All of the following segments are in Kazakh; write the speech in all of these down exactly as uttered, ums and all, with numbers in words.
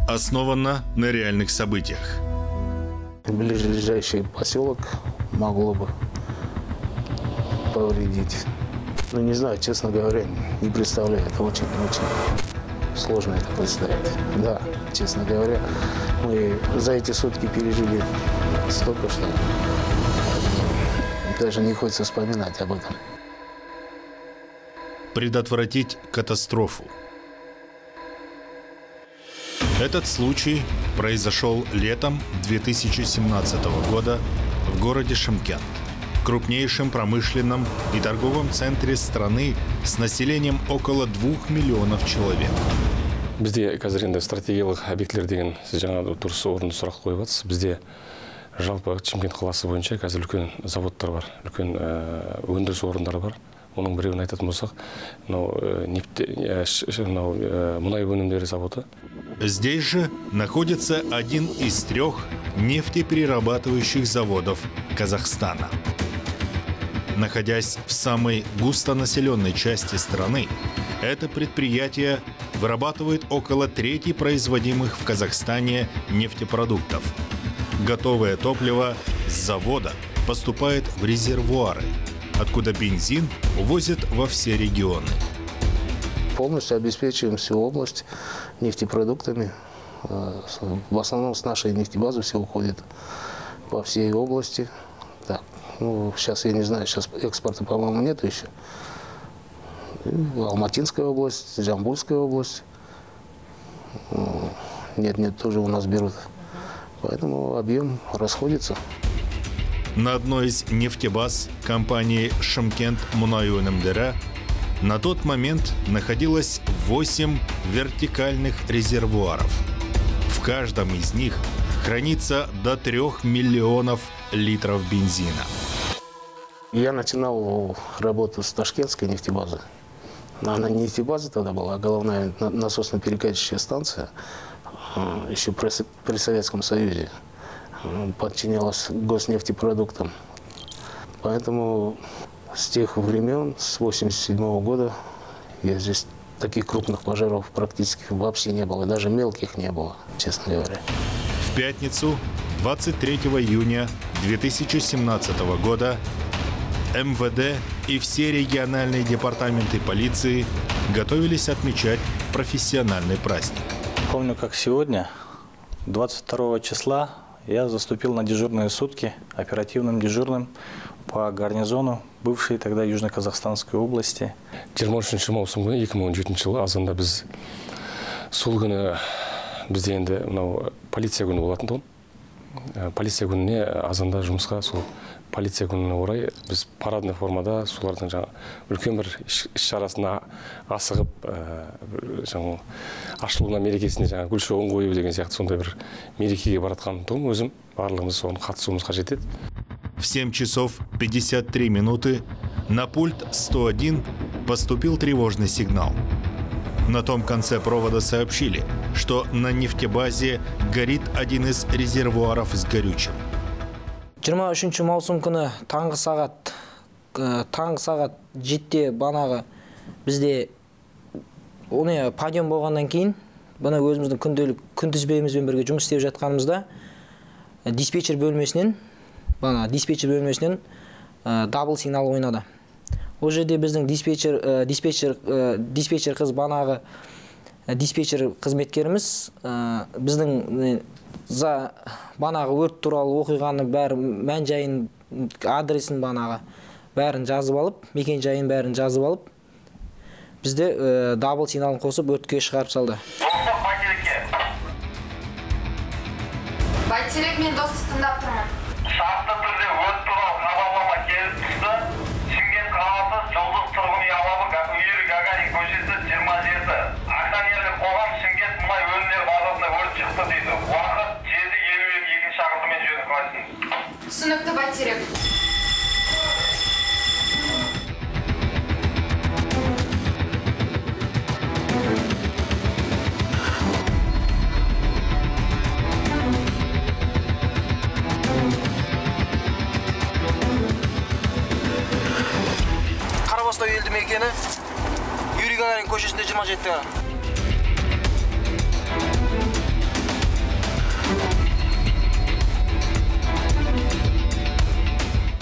основана на реальных событиях. Ближайший поселок могло бы повредить. Ну, не знаю, честно говоря, не представляю. Это очень-очень сложно это представить. Да, честно говоря, мы за эти сутки пережили столько, что даже не хочется вспоминать об этом. Предотвратить катастрофу. Этот случай произошел летом две тысячи семнадцатого года в городе Шымкент, крупнейшем промышленном и торговом центре страны с населением около двух миллионов человек. Бізде қазір енді стратегиялық объектілер деген сіз жаңа дұрыс орынды сұрақ қойып жатсыз. Бізде жалпы Шымкент қаласы бойынша қазір үлкен заводтар бар, үлкен өндіріс орындары бар. Оның біреуін айтатын болсақ, мұнай өнімдері заводы. Здесь же находится один из трех нефтеперерабатывающих заводов Казахстана. Находясь в самой густонаселенной части страны, это предприятие вырабатывает около трети производимых в Казахстане нефтепродуктов. Готовое топливо с завода поступает в резервуары, откуда бензин увозят во все регионы. Полностью обеспечиваем всю область нефтепродуктами. В основном с нашей нефтебазы все уходит по всей области. Так, ну, сейчас я не знаю, сейчас экспорта, по-моему, нет еще. Алматинская область, Жамбульская область. Нет, нет, тоже у нас берут. Поэтому объем расходится. На одной из нефтебаз компании «Шымкент Мұнай өнімдері» на тот момент находилось восемь вертикальных резервуаров. В каждом из них хранится до трех миллионов литров бензина. Я начинал работу с ташкентской нефтебазы. Она не нефтебаза тогда была, а головная насосно-перекачивающая станция, еще при, при Советском Союзе. Подчинялась госнефтепродуктам. Поэтому с тех времен, с восемьдесят седьмого года, я здесь таких крупных пожаров практически вообще не было. Даже мелких не было, честно говоря. В пятницу, двадцать третьего июня две тысячи семнадцатого года, эм вэ дэ и все региональные департаменты полиции готовились отмечать профессиональный праздник. Помню, как сегодня, двадцать второго числа, я заступил на дежурные сутки оперативным дежурным по гарнизону бывшей тогда Южно-Казахстанской области. жиырма үшінші маусым күні екі мың он жетінші жылы азанда біз сол күні бізде енді мынау полиция күні болатын тұғын. Полиция күніне азанда жұмысқа сол полиция күніне орай біз парадный формада солардың жаңа үлкен бір іс-шарасына асығып жаңа ашылуына мерекесіне жаңа гүл шоғын қою деген сияқты сондай бір мерекеге баратқан тұғым өзім. Барлығымыз соған қатысуымыз қажет еді. В семь часов пятьдесят три минуты на пульт сто один поступил тревожный сигнал. На том конце провода сообщили, что на нефтебазе горит один из резервуаров с горючим. жиырма үшінші маусым күні таңғы сағат таңғы сағат жетіде банағы бізде оны подъем болғаннан кейін бана өзіміздің күнделік күнтізбемізбен бірге жұмыс істеп жатқанымызда диспетчер бөлмесінен бана диспетчер бөлмесінен дабл сигнал ойнады. Ол жерде біздің диспетчер диспетчер диспетчер қыз банағы диспетчер қызметкеріміз біздің за банағы өрт туралы оқиғаны бәрі мән жайын адресін банағы бәрін жазып алып, мекен жайын бәрін жазып алып, бізде дабл сигналын қосып өртке шығарып салды. Байтерек мен досты тыңдап тұрмын. Шартты түрде өрт туралы хабарлама келіп түсті. Шымкент қаласы Жұлдыз тұрғын үй алабы Юрий Гагарин көшесі жиырма жеті. Акционерлік қоғам Шымкент мұнай өнімдері базасында өрт шықты дейді. Уақыт жеті елу екі шақыртумен жөніп қойсын. Түсінікті Байтерек. Қарабастау елді мекені Юрий Гагарин көшесінде жиырма жеті.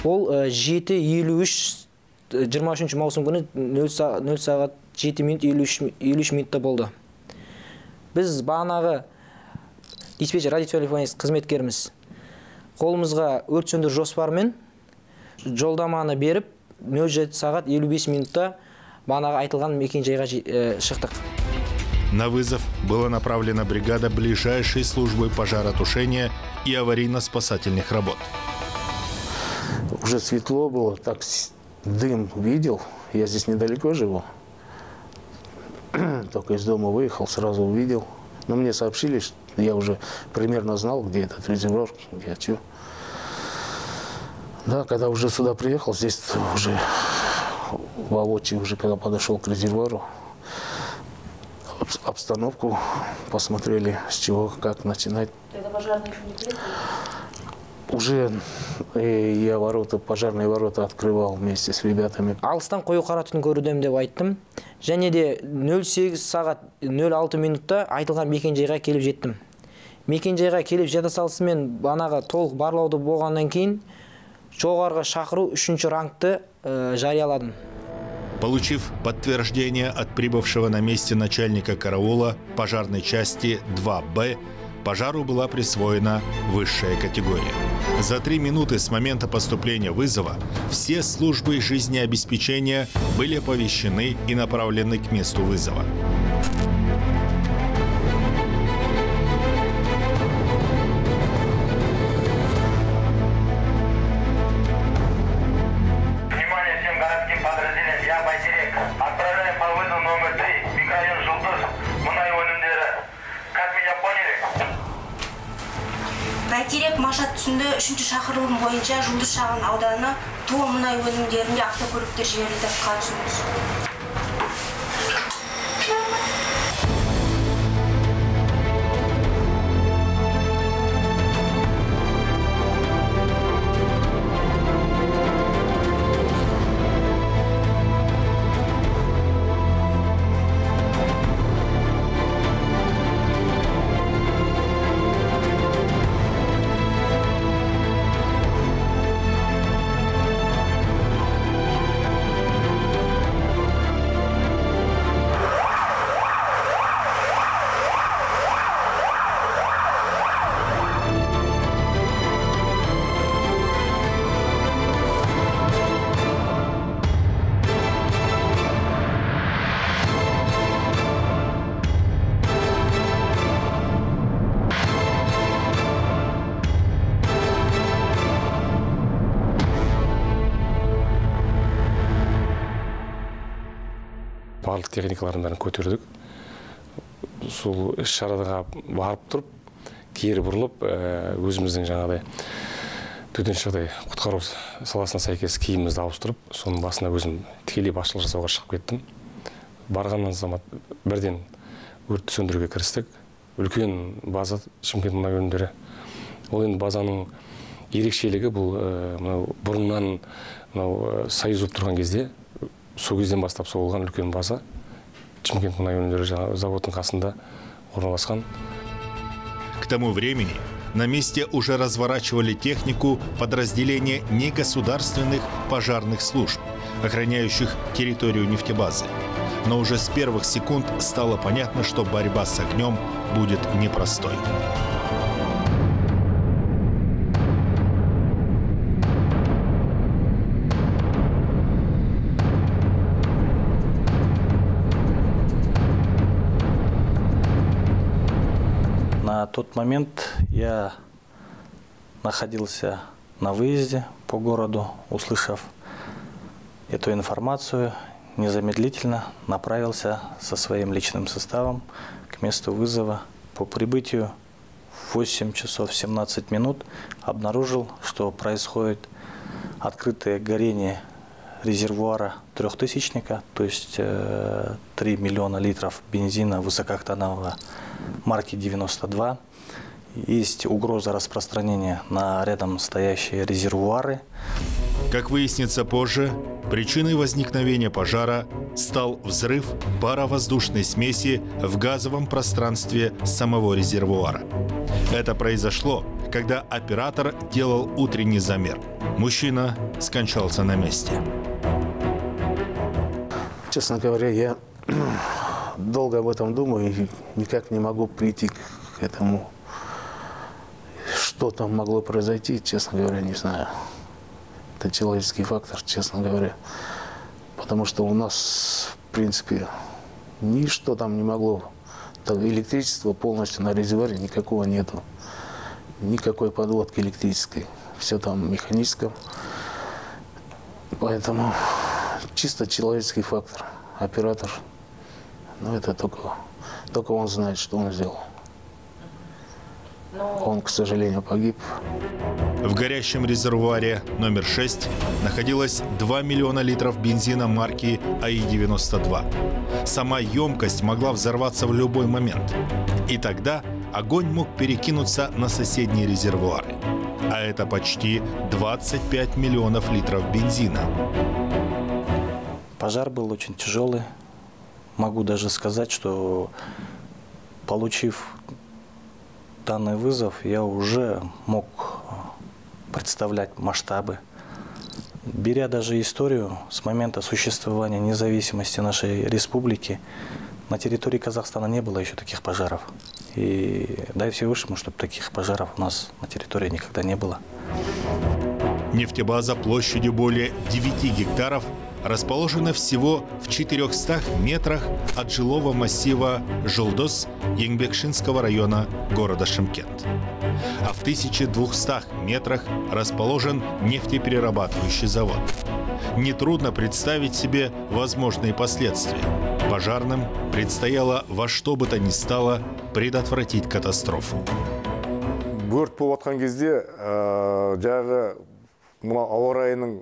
Ол жеті елу үш жиырма үшінші маусым күні нөл сағат жеті минут елу үш минутта болды. Біз бағанағы диспетчер радиотелефонист қызметкеріміз қолымызға өрт сөндіру жоспарымен жолдаманы беріп нөл жеті сағат елу бес минутта бағанағы айтылған мекен-жайға шықтық. На вызов была направлена бригада ближайшей службы пожаротушения и аварийно-спасательных работ. Уже светло было, так дым видел, я здесь недалеко живу. Только из дома выехал, сразу увидел. Но мне сообщили, что я уже примерно знал, где этот резервуар, где что. Да, когда уже сюда приехал, здесь уже воочию, уже когда подошел к резервуару, обстановку посмотрели, с чего, как начинать. Тогда пожарные еще не приехали? Уже э, я ворота, пожарные ворота открывал вместе с ребятами. Алыстан қою қара түтін көрудем деп айттым. Және де нөл сегіз сағат нөл алты минутта айтылған мекен-жайға келіп жеттім. Мекен-жайға келіп жете салысымен банаға толық барлауды болғаннан кейін жоғарғы шақыру үшінші рангты э, жарияладым. Получив подтверждение от прибывшего на месте начальника караула пожарной части два Б, пожару была присвоена высшая категория. За три минуты с момента поступления вызова все службы жизнеобеспечения были оповещены и направлены к месту вызова. Внимание всем городским подразделениям, я Байтерек. Отправляем по вызову номер три, микрорайон Жұлдыз, мұнай өнімдері. Как меня поняли? Байтерек Машат түсінде үшінші шақырылым бойынша Жұлдыз шағын ауданы Туы мұнай өнімдерінде автокөліктер жіберілді. Қатысыңыз. Барлық техникаларын бәрін көтердік. Сол іс-шараға барып тұрып, кері бұрылып, өзіміздің жаңағыдай төтенше жағдай құтқару саласына сәйкес киімімізді ауыстырып, соның басына өзім тікелей басшылық жасауға шығып кеттім. Барғаннан замат бірден өртті сөндіруге кірістік. Үлкен база Шымкент мұнай өнімдері. Ол енді базаның ерекшелігі бұл бұрыннан союз болып тұрған кезде, сол кезден бастап соғылған үлкен база Шымкент мұнай өнімдері заводының қасында орналасқан. К тому времени на месте уже разворачивали технику подразделения негосударственных пожарных служб, охраняющих территорию нефтебазы. Но уже с первых секунд стало понятно, что борьба с огнем будет непростой. На тот момент я находился на выезде по городу, услышав эту информацию, незамедлительно направился со своим личным составом к месту вызова. По прибытию в восемь часов семнадцать минут обнаружил, что происходит открытое горение резервуара трехтысячника, то есть э, три миллиона литров бензина высокооктанового марки девяносто два. Есть угроза распространения на рядом стоящие резервуары. Как выяснится позже, причиной возникновения пожара стал взрыв паровоздушной смеси в газовом пространстве самого резервуара. Это произошло, когда оператор делал утренний замер. Мужчина скончался на месте. Честно говоря, я долго об этом думаю и никак не могу прийти к этому. Что там могло произойти, честно говоря, не знаю. Это человеческий фактор, честно говоря. Потому что у нас, в принципе, ничто там не могло. Так, электричества полностью на резервуаре никакого нету. Никакой подводки электрической. Все там механическом. Поэтому чисто человеческий фактор. Оператор. Но это только, только он знает, что он сделал. Он, к сожалению, погиб. В горящем резервуаре номер шесть находилось два миллиона литров бензина марки А И девяносто два. Сама емкость могла взорваться в любой момент. И тогда огонь мог перекинуться на соседние резервуары. А это почти двадцать пять миллионов литров бензина. Пожар был очень тяжелый. Могу даже сказать, что, получив данный вызов, я уже мог представлять масштабы. Беря даже историю с момента существования независимости нашей республики, на территории Казахстана не было еще таких пожаров. И дай Всевышнему, чтобы таких пожаров у нас на территории никогда не было. Нефтебаза площадью более девяти гектаров расположена всего в четырехстах метрах от жилого массива Жолдос Еңбекшинского района города Шымкент. А в тысяче двухстах метрах расположен нефтеперерабатывающий завод. Нетрудно представить себе возможные последствия. Пожарным предстояло во что бы то ни стало предотвратить катастрофу. Өрт болып жатқан кезде жағы мына ауа райының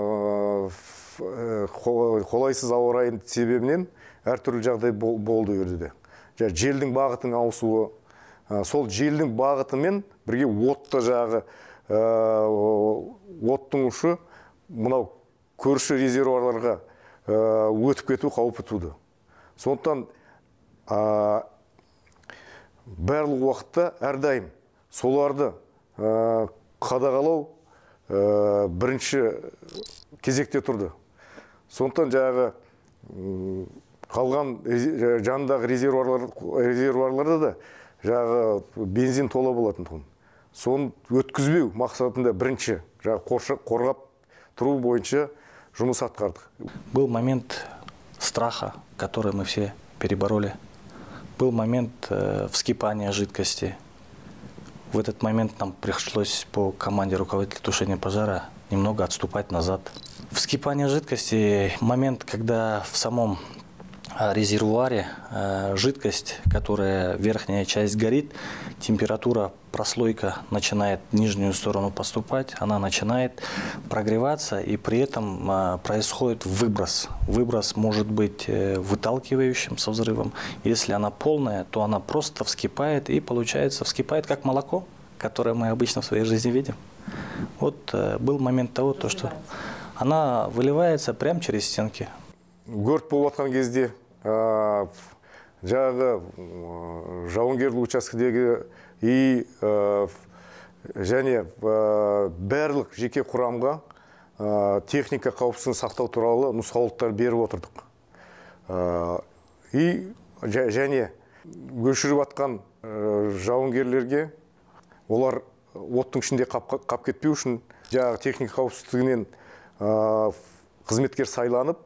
қолайсыз ауа райының себебінен әртүрлі жағдай болды өрді. Желдің бағытының ауысуы, сол желдің бағытымен бірге отты жағы оттың ұшы мынау көрші резервуарларға өтіп кету қаупі туды. Сондықтан барлық уақытта әрдайым соларды қадағалау бірінші кезекте тұрды. Сондықтан жағы қалған жанындағы резервуарларда да жағы бензин тола болатын тұғын. Соны өткізбеу мақсатында бірінші қорғап тұру бойынша жұмыс атқардық. Был момент страха, который мы все перебороли. Был момент э, вскипания жидкости. В этот момент нам пришлось по команде руководителя тушения пожара немного отступать назад. Вскипание жидкости – момент, когда в самом резервуаре э, жидкость, которая верхняя часть горит, температура, прослойка начинает в нижнюю сторону поступать, она начинает прогреваться, и при этом э, происходит выброс. Выброс может быть э, выталкивающим со взрывом. Если она полная, то она просто вскипает, и получается вскипает как молоко, которое мы обычно в своей жизни видим. Вот э, был момент того, то, что она выливается прямо через стенки. Өрт болып жатқан кезде жағы жауынгерлік учаскедегі и және барлық жеке құрамға техника қауіпсіздігін сақтау туралы нұсқаулықтар беріп отырдық. И және өшіріп жатқан жауынгерлерге олар оттың ішінде қап кетпеу үшін жағы техника қауіпсіздігінен қызметкер сайланып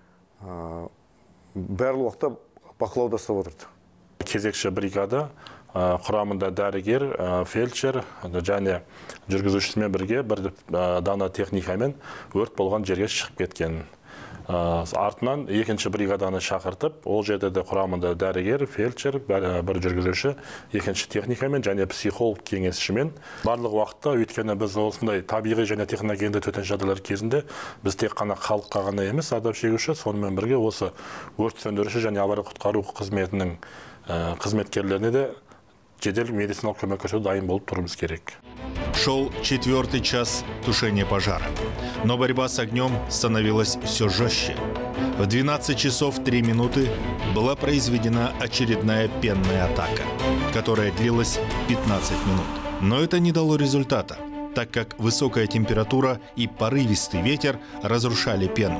барлық уақытта бақылауда ұстап отырды. Кезекші бригада құрамында дәрігер, фельдшер және жүргізушісімен бірге бір дана техникамен өрт болған жерге шығып кеткен. Артынан екінші бригаданы шақыртып, ол жерде де құрамында дәрігер, фельдшер, бір жүргізуші, екінші техникамен және психолог кеңесшімен барлық уақытта, өйткені біз осындай табиғи және техногенді төтенше жағдайлар кезінде біз тек қана халыққа ғана емес, зардап шегуші, сонымен бірге осы өрт сөндіруші және авария құтқару қызметінің қызметкерлеріне де жедел медициналық көмек көрсетуге дайын болып тұруымыз керек. Шел четвертый час тушения пожара, но борьба с огнем становилась все жестче. В двенадцать часов три минуты была произведена очередная пенная атака, которая длилась пятнадцать минут. Но это не дало результата, так как высокая температура и порывистый ветер разрушали пену.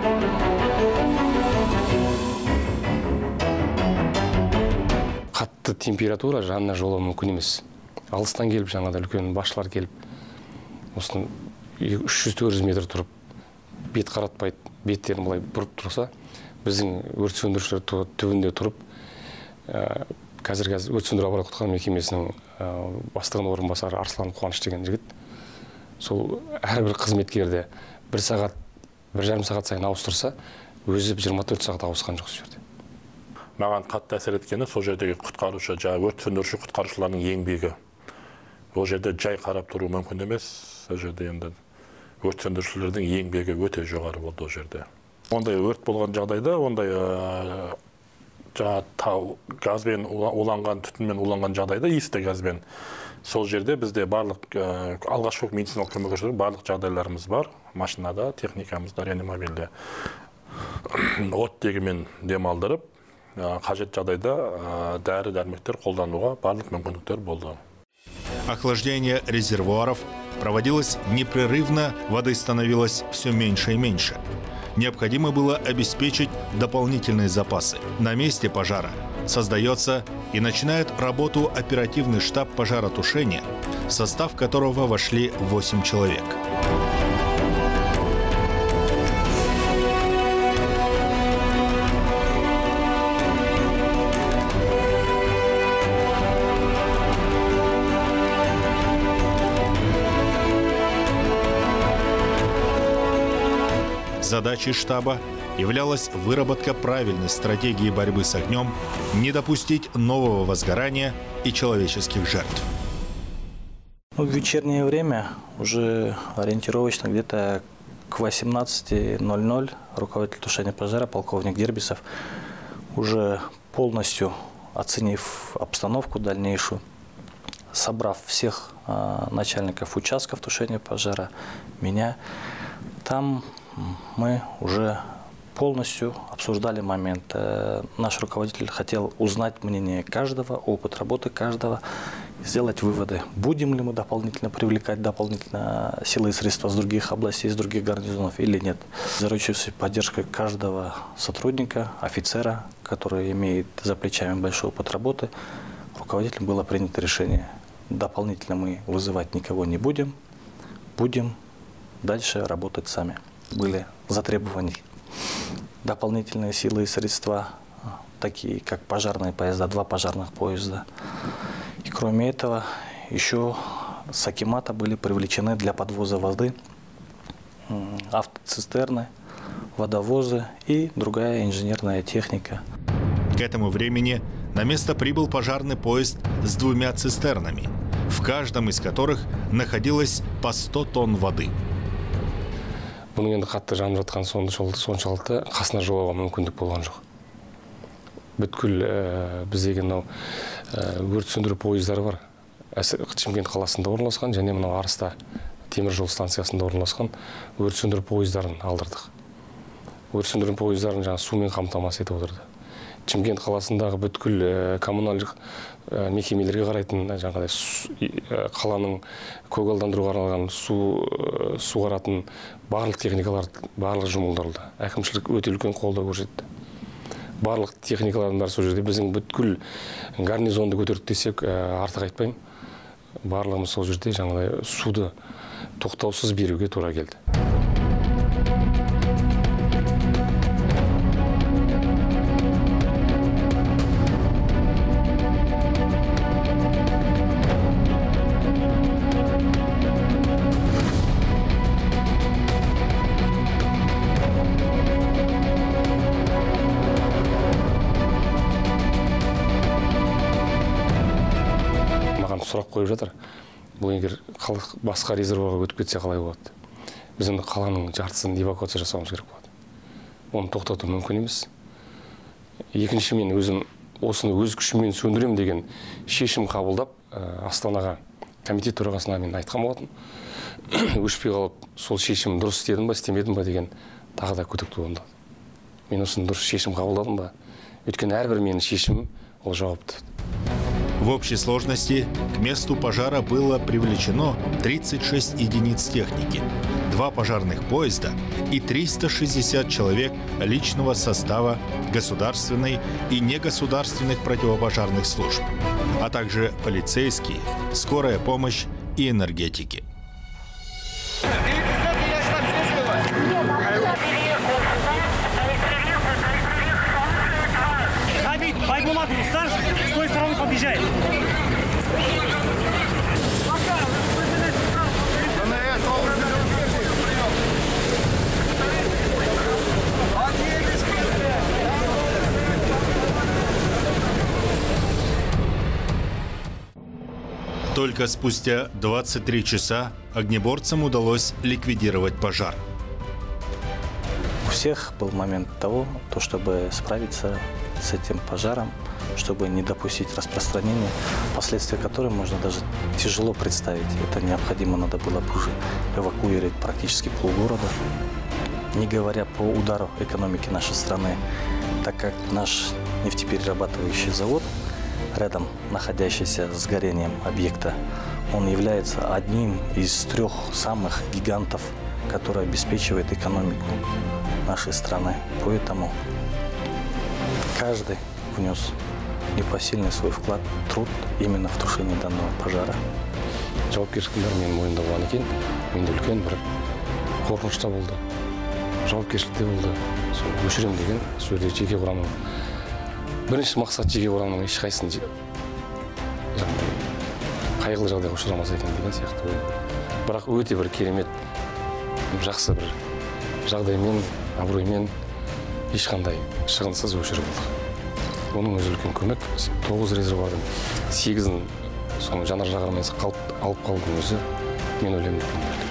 Қатты температура жанына жолы мүмкін емес. Алыстан келіп, жаңада үлкен басшылар келіп, осыны үш жүз төрт жүз метр тұрып, бет қаратпайды, беттерін былай бұрып тұрса, біздің өрт сөндірушілер түбінде тұрып, қазір қазір өрт сөндіру авариялық-құтқару мекемесінің бастығының орынбасары Арслан Қуаныш деген жігіт, сол әрбір қызметкерді бір сағат, бір жарым сағат сайын ауыстырса, өзі жиырма төрт сағат ауысқан жоқ жерде. Маған қатты әсер еткені сол жердегі құтқарушы, жаңа өрт сөндіруші құтқарушылардың еңбегі. Ол жерде жай қарап тұру мүмкін емес, сол жерде енді өрт сөндірушілердің еңбегі өте жоғары болды ол жерде. Ондай өрт болған жағдайда, ондай жаңа тау газбен уланған, түтінмен уланған жағдайда, иісті газбен, сол жерде бізде барлық алғашқы медициналық көмек көрсету барлық жағдайларымыз бар, машинада, техникамызда, реанимобильде. Оттегімен демалдырып, қажет жағдайда дәрі-дәрмектер қолдануға барлық мүмкіндіктер болды. Охлаждение резервуаров проводилось непрерывно, воды становилось все меньше и меньше. Необходимо было обеспечить дополнительные запасы. На месте пожара создается и начинает работу оперативный штаб пожаротушения, в состав которого вошли восемь человек. Задачей штаба являлась выработка правильной стратегии борьбы с огнем, не допустить нового возгорания и человеческих жертв. Ну, в вечернее время, уже ориентировочно где-то к восемнадцати ноль-ноль, руководитель тушения пожара, полковник Дербисов, уже полностью оценив обстановку дальнейшую, собрав всех э, начальников участков тушения пожара, меня, там мы уже полностью обсуждали момент. Наш руководитель хотел узнать мнение каждого, опыт работы каждого, сделать выводы, будем ли мы дополнительно привлекать дополнительно силы и средства с других областей, с других гарнизонов или нет. Заручившись поддержкой каждого сотрудника, офицера, который имеет за плечами большой опыт работы, руководителем было принято решение. Дополнительно мы вызывать никого не будем, будем дальше работать сами. Были затребованы дополнительные силы и средства, такие как пожарные поезда, два пожарных поезда. И кроме этого, еще с акимата были привлечены для подвоза воды автоцистерны, водовозы и другая инженерная техника. К этому времени на место прибыл пожарный поезд с двумя цистернами, в каждом из которых находилось по сто тонн воды. Бұның енді қатты жанып жатқан соншалықты қасына жолауға мүмкіндік болған жоқ. Бүткіл біздегі мынау өрт сөндіру пойыздары бар. Шымкент қаласында орналасқан және мынау Арыста темір жол станциясында орналасқан өрт сөндіру пойыздарын алдырдық. Өрт сөндіру пойыздарын жаңа сумен қамтамасыз етіп отырды. Шымкент қаласындағы бүткіл коммуналдық мекемелерге қарайтын жаңағыдай қаланың көгалдандыруға арналған су суғаратын барлық техникалар барлық жұмылдырылды. Әкімшілік өте үлкен қолдау көрсетті. Барлық техникалардың бәрі сол жерде. Біздің бүткіл гарнизонды көтердік десек артық айтпаймын. Барлығымыз сол жерде жаңағыдай суды тоқтаусыз беруге тура келді. Сұрақ қойып жатыр. Бұл егер басқа резервуарға өтіп кетсе қалай болады? Біз енді қаланың жартысын эвакуация жасауымыз керек болады. Оны тоқтату мүмкін емес. Екінші, мен өзім осыны өз күшіммен сөндірем деген шешім қабылдап, Астанаға комитет төрағасына мен айтқан болатын. Өшпей қалып, сол шешім дұрыс істедім ба, істемедім ба деген тағы да күдік туындады. Мен осыны дұрыс шешім қабылдадым ба? Өйткені әрбір менің шешімім ол жауапты. В общей сложности к месту пожара было привлечено тридцать шесть единиц техники, два пожарных поезда и триста шестьдесят человек личного состава государственной и негосударственных противопожарных служб, а также полицейские, скорая помощь и энергетики. Байбулат, старший, с той стороны подъезжает. Только спустя двадцать три часа огнеборцам удалось ликвидировать пожар. У всех был момент того, то, чтобы справиться с этим пожаром, чтобы не допустить распространения, последствия которых можно даже тяжело представить. Это необходимо надо было уже эвакуировать практически полгорода, не говоря по удару экономики нашей страны, так как наш нефтеперерабатывающий завод, рядом находящийся с горением объекта, он является одним из трех самых гигантов, который обеспечивает экономику нашей страны. Поэтому каждый внес непосильный свой вклад, труд именно в тушении данного пожара. Жауапкершіліктер мен мойындалған екен, менде үлкен бір қорқыныш та болды. Жауапкершілік те болды. Сол өшірем деген, сол жерде жеке құрамның. Бірінші мақсат жеке құрамның ешқайсысын қайғылы жағдайға ұшырамаса екен деген сияқты. Бірақ өте бір керемет, жақсы бір жағдаймен, абыроймен ешқандай шығынсыз өшіріп алдық. Оның өзі үлкен көмек. тоғыз резервуардың сегізін соның жанар-жағармайсыз алып қалудың өзі мен ойлаймын үлкен болды.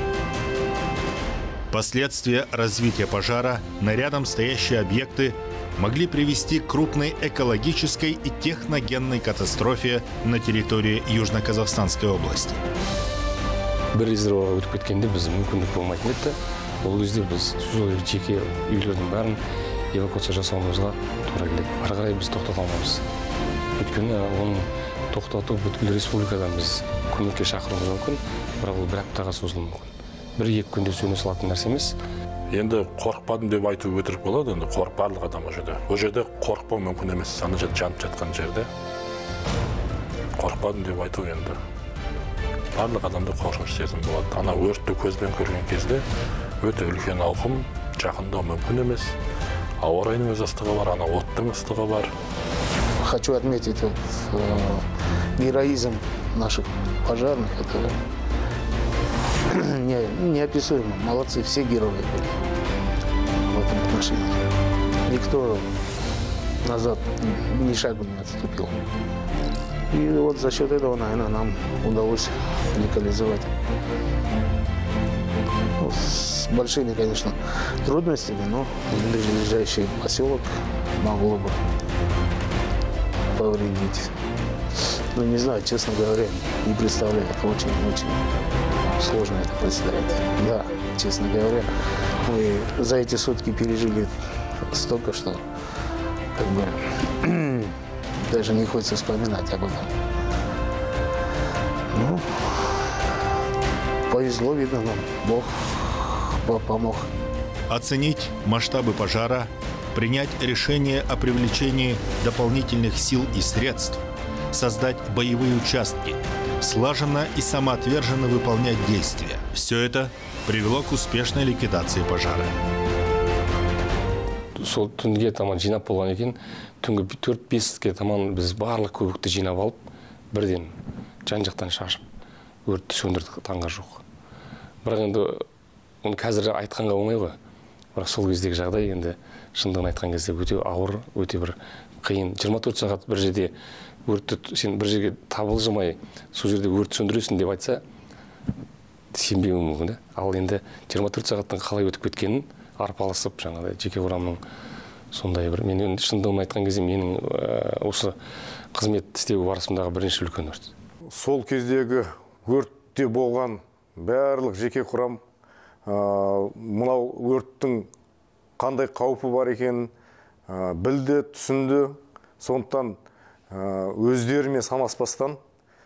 Последствия развития пожара на рядом стоящие объекты могли привести к крупной экологической и техногенной катастрофе на территории Южно-Казахстанской области. Бір резервуарға өтіп кеткенде біз мүмкіндік болмайтын еді. Ол кезде біз сол жеке үйлердің бәрін эвакуация жасауымызға тура келеді. Ары қарай біз тоқтата алмаймыз. Өйткені оның тоқтату бүткіл республикадан біз көмекке шақыруымыз мүмкін, бірақ ол бір аптаға созылуы мүмкін. Бір-екі күнде сөне салатын нәрсе емес. Енді қорықпадым деп айту өтірік болады, енді қорық барлық адам ол жерде. Ол жерде қорықпау мүмкін емес, ана жерде жанып жатқан жерде. Қорықпадым деп айту енді барлық адамда қорқыныш сезім болады. Ана өртті көзбен көрген кезде өте үлкен ауқым, жақындау мүмкін емес. Ауа райының өз ыстығы бар, ана оттың ыстығы бар. Хочу отметить вот, э, героизм наших пожарных. Это не, неописуемо. Молодцы, все герои были в этом отношении. Никто назад ни шагу не отступил. И вот за счет этого, наверное, нам удалось локализовать. Ну, с большими, конечно, трудностями, но ближайший поселок могло бы повредить. Ну, не знаю, честно говоря, не представляю. Это очень-очень сложно это представить. Да, честно говоря, мы за эти сутки пережили столько, что как бы даже не хочется вспоминать об этом. Ну, повезло, видно нам. Бог помог. Оценить масштабы пожара, принять решение о привлечении дополнительных сил и средств, создать боевые участки, слаженно и самоотверженно выполнять действия. Все это привело к успешной ликвидации пожара. Сол түнге таман жинап болған екен, түнгі төрт-беске таман біз барлық көбікті жинап алып, бірден жан-жақтан шашып, өртті сөндірдік таңға жоқ. Бірақ енді оны қазір айтқанға оңай ғой. Бірақ сол кездегі жағдай енді шындығын айтқан кезде өте ауыр, өте бір қиын. жиырма төрт сағат бір жерде өртті сен бір жерге табылжымай, сол жерде өрт сөндіресің деп айтса, сенбеуі мүмкін. Ал енді жиырма төрт сағаттың қалай өтіп кеткенін арпалысып, жаңағыдай жеке құрамның сондай бір, мен шындығын айтқан кезде менің осы қызмет істеу барысындағы бірінші үлкен өрт. Сол кездегі өртте болған барлық жеке құрам мынау өрттің қандай қаупі бар екенін білді, түсінді. Сондықтан өздерімен санаспастан,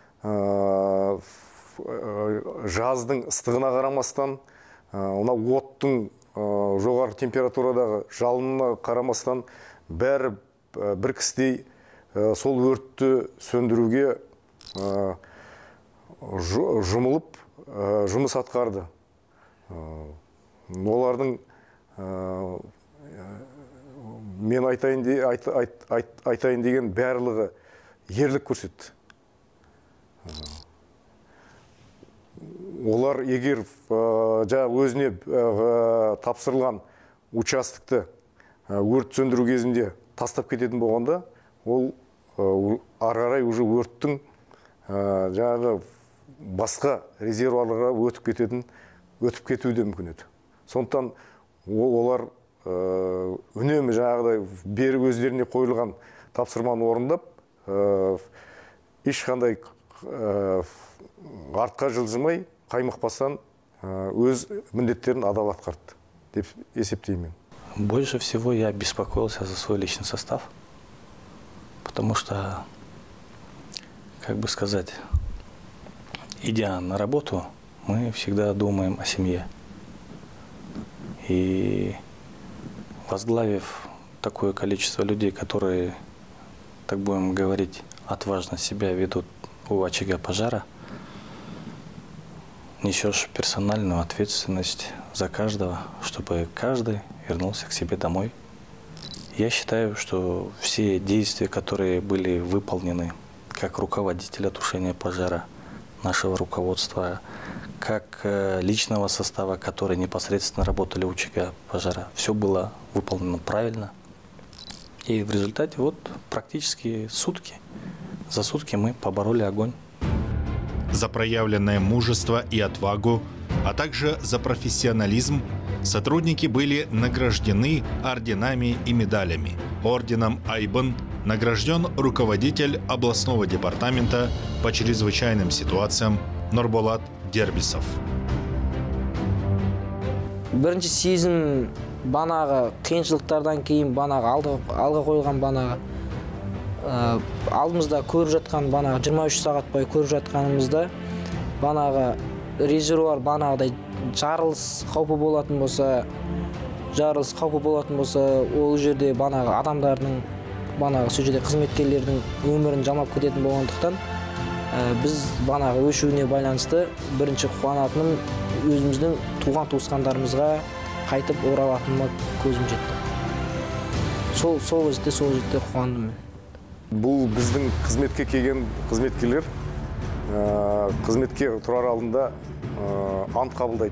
жаздың ыстығына қарамастан, ona оттың жоғары температурадағы жалынына қарамастан, бәрі бір кісідей сол өртті сөндіруге жұмылып жұмыс атқарды. Олардың мен айтайын деген барлығы ерлік көрсетті. Олар егер өзіне тапсырылған участокты өрт сөндіру кезінде тастап кететін болғанда, ол ары қарай уже өрттің жаңағы басқа резервуарларға өтіп кететін, өтіп кетуі де мүмкін еді. Сондықтан олар үнемі жаңағыдай бері өздеріне қойылған тапсырманы орындап, ешқандай артқа жылжымай, қаймықпастан өз міндеттерін адал атқарды деп есептеймін. Больше всего я беспокоился за свой личный состав, потому что, как бы сказать, идя на работу, мы всегда думаем о семье. И возглавив такое количество людей, которые, так будем говорить, отважно себя ведут у очага пожара, несешь персональную ответственность за каждого, чтобы каждый вернулся к себе домой. Я считаю, что все действия, которые были выполнены как руководителя тушения пожара, нашего руководства, как личного состава, который непосредственно работали у очага пожара, все было выполнено правильно. И в результате вот практически сутки, за сутки мы побороли огонь. За проявленное мужество и отвагу, а также за профессионализм сотрудники были награждены орденами и медалями. Орденом Айбын награжден руководитель областного департамента по чрезвычайным ситуациям Нурболат Дербисов. Бірінші сезім банағы қиыншылықтардан кейін банағы алға қойылған банағы алдымызда көріп жатқан банағы жиырма үш сағат бойы көріп жатқанымызда банағы резервуар банағыдай жарылыс қаупі болатын болса, жарылыс қаупі болатын болса, ол жерде банағы адамдардың, банағы сол жерде қызметкерлердің өмірін жамап кететін болғандықтан, біз банағы өшуіне байланысты бірінші қуанатыным өзіміздің туған туысқандарымызға қайтып оралатыныма көзім жетті. Сол сол жерде сол жерде қуандым. Бұл біздің қызметке келген қызметкерлер қызметке тұрар алдында ант қабылдайды.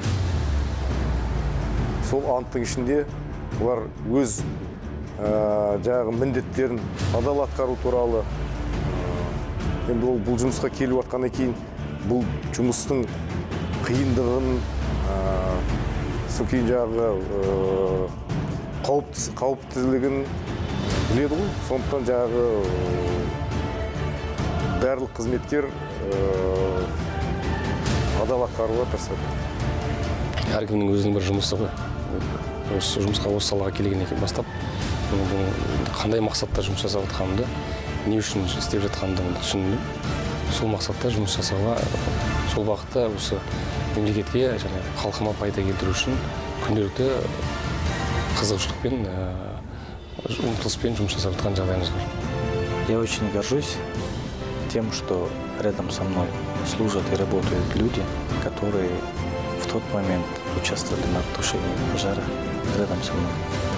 Сол анттың ішінде олар өз жаңағы міндеттерін адал атқару туралы, енді ол бұл жұмысқа келіп жатқаннан кейін бұл жұмыстың қиындығын, сол кейін жаңағы қауіптілігін біледі ғой. Сондықтан жаңағы барлық қызметкер адал атқаруға тырысады. Әркімнің өзінің бір жұмысы ғой. Осы жұмысқа осы салаға келгеннен бастап, қандай мақсатта жұмыс жасап жатқанымды, не үшін істеп жатқанымды түсіндім. Сол мақсатта жұмыс жасауға, сол бағытта осы мемлекетке және халқыма пайда келтіру үшін күнделікті қызығушылықпен, ұмтылыспен жұмыс жасап жатқан жағдайымыз бар. Я очень горжусь тем, что рядом со мной служат и работают люди, которые в тот момент участвовали в тушении пожара рядом со мной.